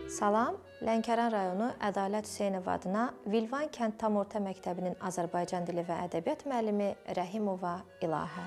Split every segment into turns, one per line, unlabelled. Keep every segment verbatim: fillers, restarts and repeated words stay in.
Salam, Lənkəran rayonu Ədalət Hüseynov adına Vilvan kənd tam orta məktəbinin Azərbaycan dili və ədəbiyyat müəllimi Rəhimova İlahə.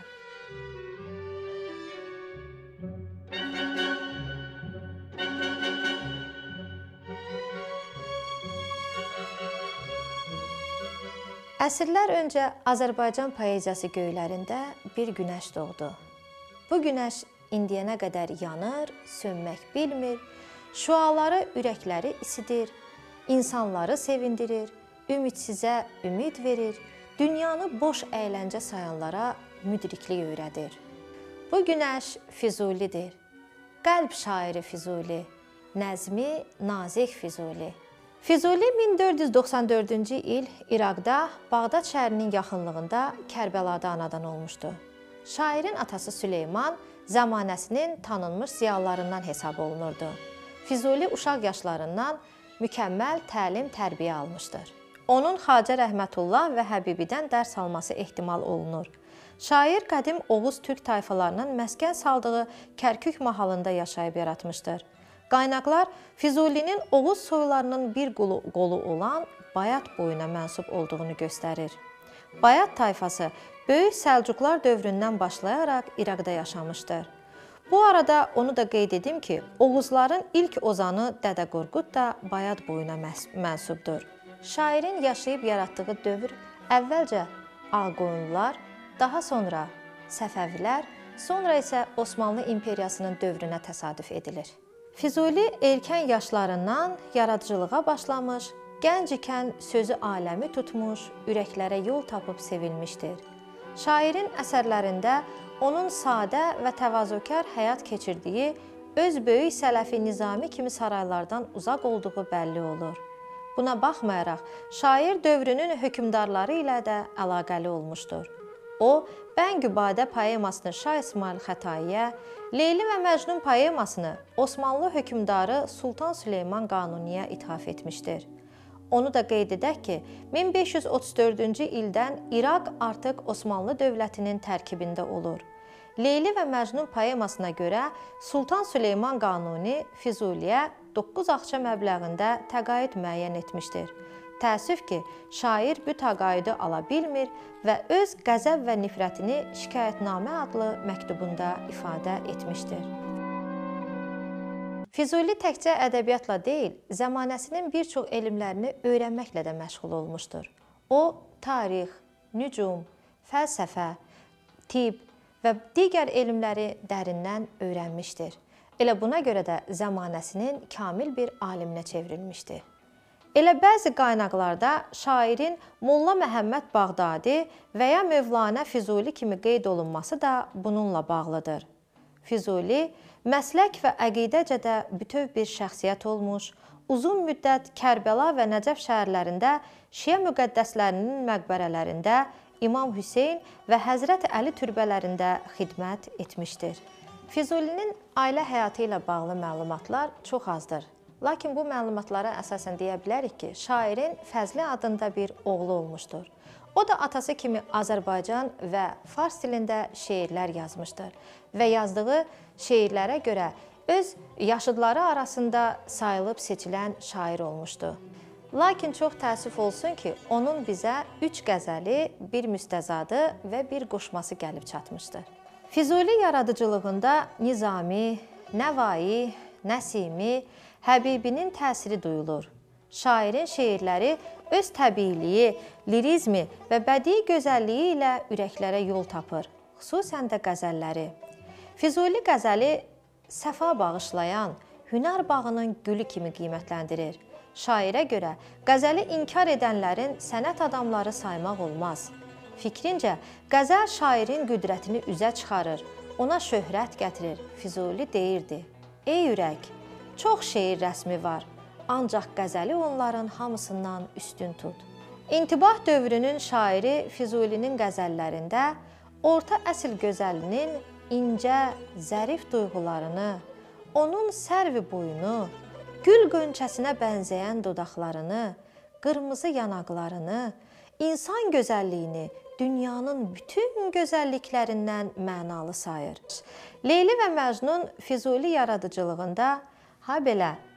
Əsrlər öncə Azərbaycan poeziyası göylərində bir günəş doğdu. Bu günəş indiyənə qədər yanır, sönmək bilmir, şüaları ürəkləri isidir, insanları sevindirir, ümidsizə ümid verir, dünyanı boş əyləncə sayanlara müdriklik öyrədir. Bu günəş Füzulidir, qəlb şairi Füzuli, nəzmi nazik Füzuli. Füzuli min dörd yüz doxsan dördüncü il İraqda, Bağdad şəhərinin yaxınlığında Kərbəlada anadan olmuşdu. Şairin atası Süleyman zamanəsinin tanınmış ziyalılarından hesab olunurdu. Füzuli uşaq yaşlarından mükəmməl təlim-tərbiyə almışdır. Onun Xacə Rəhmətullah və Həbibidən dərs alması ehtimal olunur. Şair qədim Oğuz türk tayfalarının məskən saldığı Kərkük mahalında yaşayıb yaratmışdır. Qaynaqlar Füzulinin Oğuz soylarının bir qolu, qolu olan Bayat boyuna mənsub olduğunu göstərir. Bayat tayfası Böyük Səlcuqlar dövründən başlayaraq İraqda yaşamışdır. Bu arada onu da qeyd edim ki, Oğuzların ilk ozanı Dədə Qorqud da Bayat boyuna mənsubdur. Şairin yaşayıb yaratdığı dövr əvvəlcə Ağqoyunlular, daha sonra Səfəvilər, sonra isə Osmanlı İmperiyasının dövrünə təsadüf edilir. Füzuli erkən yaşlarından yaradıcılığa başlamış, gənc ikən sözü aləmi tutmuş, ürəklərə yol tapıb sevilmişdir. Şairin əsərlərində onun sadə və təvazökar həyat keçirdiyi, öz böyük Sələfi Nizami kimi saraylardan uzaq olduğu bəlli olur. Buna baxmayaraq, şair dövrünün hökmdarları ilə də əlaqəli olmuşdur. O, Bəngübadə poemasını Şah İsmayıl Xətaiyə, Leyli və Məcnun poemasını Osmanlı hökmdarı Sultan Süleyman Qanuniyə ithaf etmişdir. Onu da qeyd edək ki, min beş yüz otuz dördüncü ildən İraq artıq Osmanlı dövlətinin tərkibində olur. Leyli və Məcnun poemasına görə Sultan Süleyman Qanuni Füzuliyə doqquz axça məbləğində təqaüd müəyyən etmişdir. Təəssüf ki, şair bu təqaüdü ala bilmir və öz qəzəb və nifrətini Şikayətnamə adlı məktubunda ifadə etmişdir. Füzuli təkcə ədəbiyyatla deyil, zəmanəsinin bir çox elmlərini öyrənməklə də məşğul olmuşdur. O, tarix, nücum, fəlsəfə, tibb və digər elmləri dərindən öyrənmişdir. Elə buna görə də zəmanəsinin kamil bir aliminə çevrilmişdir. Elə bəzi qaynaqlarda şairin Molla Məhəmməd Bağdadi və ya Mövlanə Füzuli kimi qeyd olunması da bununla bağlıdır. Füzuli, məslək və əqidəcə də bütöv bir şəxsiyyət olmuş, uzun müddət Kərbəla və Nəcəf şəhərlərində Şiə müqəddəslərinin məqbərələrində, İmam Hüseyn və Həzrət Əli türbələrində xidmət etmişdir. Füzulinin ailə həyatı ilə bağlı məlumatlar çox azdır. Lakin bu məlumatlara əsasən deyə bilərik ki, şairin Fəzli adında bir oğlu olmuşdur. O da atası kimi Azərbaycan və fars dilində şeirlər yazmışdır və yazdığı şeirlərə görə öz yaşıdları arasında sayılıb seçilən şair olmuşdu. Lakin çox təəssüf olsun ki, onun bizə üç qəzəli, bir müstəzadı və bir qoşması gəlib çatmışdır. Füzuli yaradıcılığında Nizami, Nəvai, Nəsimi, Həbibinin təsiri duyulur. Şairin şeirləri öz təbiiliyi, lirizmi və bədii gözəlliyi ilə ürəklərə yol tapır, xüsusən də qəzəlləri. Füzuli qəzəli səfa bağışlayan, hünər bağının gülü kimi qiymətləndirir. Şairə görə qəzəli inkar edənlərin sənət adamları saymaq olmaz. Fikrincə, qəzəl şairin qüdrətini üzə çıxarır, ona şöhrət gətirir. Füzuli deyirdi: "Ey ürək, çox şeir rəsmi var, ancaq qəzəli onların hamısından üstün tut." İntibah dövrünün şairi Füzulinin qəzəllərində orta əsr gözəlinin incə, zərif duyğularını, onun sərvi boyunu, gül qönçəsinə bənzəyən dodaqlarını, qırmızı yanaqlarını, insan gözəlliyini dünyanın bütün gözəlliklərindən mənalı sayır. Leyli və Məcnun Füzuli yaradıcılığında ha belə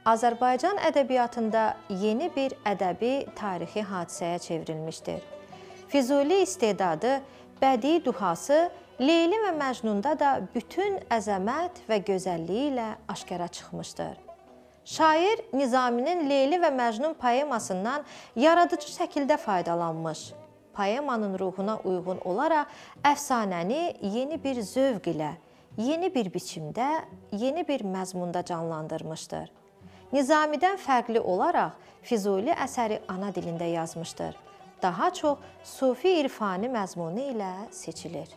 Azərbaycan ədəbiyyatında yeni bir ədəbi tarixi hadisəyə çevrilmişdir. Füzuli istedadı, bədii duhası Leyli və Məcnunda da bütün əzəmət və gözəlliyi ilə aşkara çıxmışdır. Şair Nizaminin Leyli və Məcnun poemasından yaradıcı şəkildə faydalanmış. Poemanın ruhuna uyğun olaraq əfsanəni yeni bir zövq ilə, yeni bir biçimdə, yeni bir məzmunda canlandırmışdır. Nizamidən fərqli olaraq Füzuli əsəri ana dilində yazmışdır. Daha çox sufi irfani məzmunu ilə seçilir.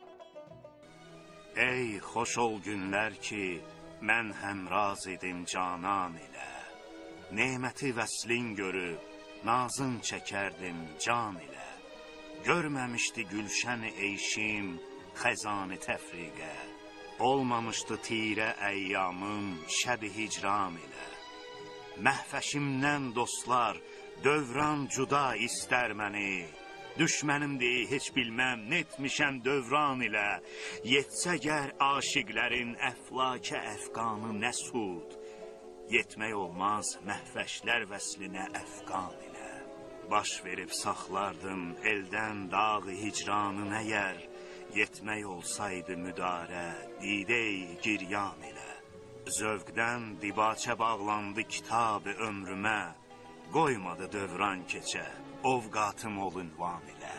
Ey xoş ol günlər ki, mən həmraz idim canan ilə. Neməti vəslin görüb, nazın çəkərdim can ilə. Görməmişdi gülşən eyşim, xəzan-ı təfriqə. Olmamışdı tirə əyyamım, şəb-i hicran ilə. Məhvəşimdən dostlar, dövran cüda istər məni. Düşmənimdir, heç bilməm, netmişəm dövran ilə. Yetsə gər aşiqlərin əflakə əfqanı nə sud. Yetmək olmaz məhvəşlər vəslinə əfqan ilə. Baş verib saxlardım eldən dağı hicranın əgər. Yetmək olsaydı müdarə, didə-i giryan ilə. Zövqdən dibaçə bağlandı kitab-ı ömrümə. Qoymadı dövran keçə, ovqatım ol ünvan ilə.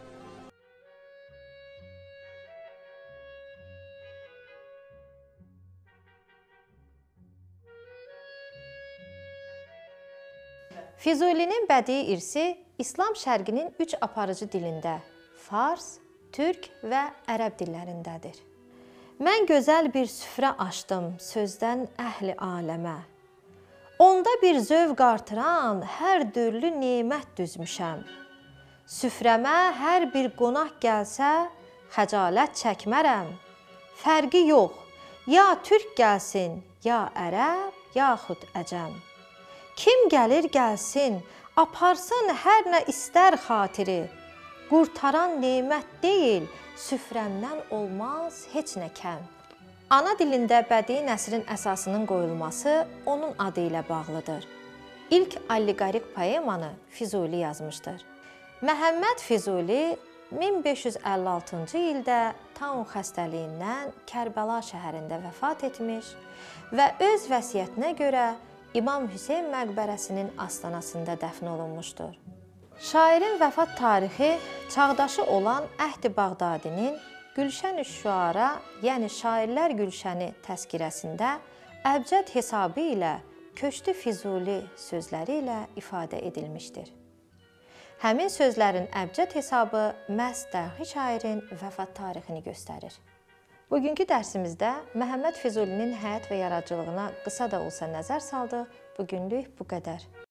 Füzulinin bədii irsi İslam şərqinin üç aparıcı dilində, fars, türk və ərəb dillərindədir. Mən gözəl bir süfrə açdım sözdən əhli aləmə. Onda bir zövq artıran hər dürlü nemət düzmüşəm. Süfrəmə hər bir qonaq gəlsə, xəcalət çəkmərəm. Fərqi yox, ya türk gəlsin, ya ərəb, yaxud əcəm. Kim gəlir gəlsin, aparsın hər nə istər xatiri. Qurtaran nemət deyil, süfrəmdən olmaz heç nə kəm. Ana dilində bədii nəsrin əsasının qoyulması onun adı ilə bağlıdır. İlk alliqorik poemanı Füzuli yazmışdır. Məhəmməd Füzuli min beş yüz əlli altıncı ildə taun xəstəliyindən Kərbəla şəhərində vəfat etmiş və öz vəsiyyətinə görə İmam Hüseyn məqbərəsinin astanasında dəfn olunmuşdur. Şairin vəfat tarixi çağdaşı olan Əhd-i Bağdadinin Gülşən-ü Şüara, yəni Şairlər Gülşəni təzkirəsində əbcəd hesabı ilə köçdü Füzuli sözləri ilə ifadə edilmişdir. Həmin sözlərin əbcəd hesabı məhz dahi şairin vəfat tarixini göstərir. Bugünkü dərsimizdə Məhəmməd Füzulinin həyat və yaradıcılığına qısa da olsa nəzər saldıq. Bugünlük bu qədər.